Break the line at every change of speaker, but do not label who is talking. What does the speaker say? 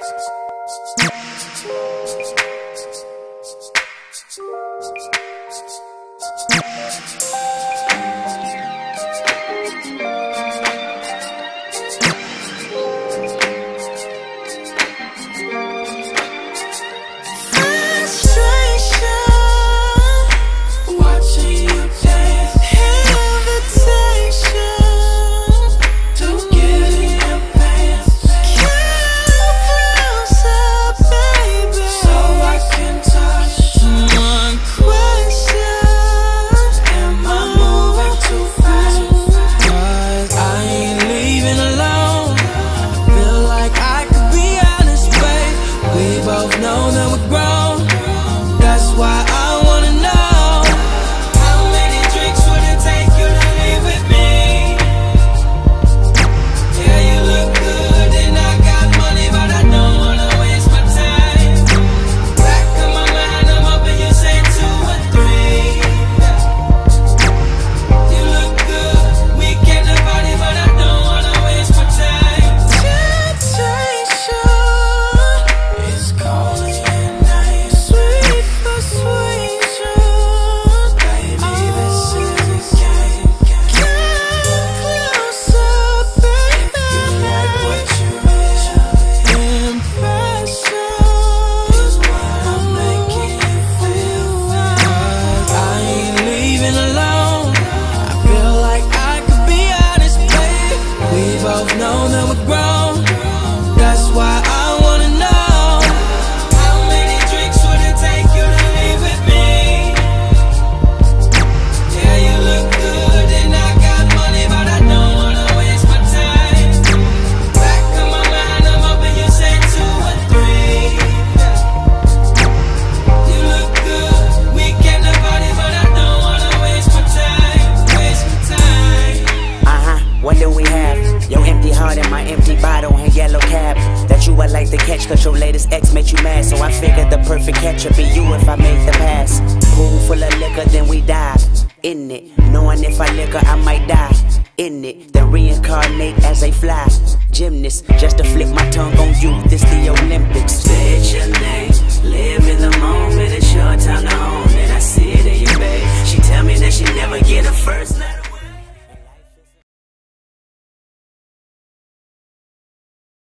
Cause your latest ex made you mad, so I figured the perfect catch would be you if I made the pass. Pool full of liquor, then we dive in it, knowing if I liquor I might die in it, then reincarnate as a fly gymnast, just to flip my tongue on you. This the Olympics.